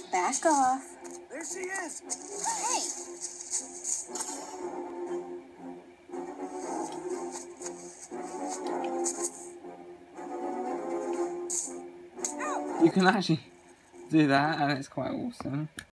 Back off. There she is. Hey! You can actually do that, and it's quite awesome.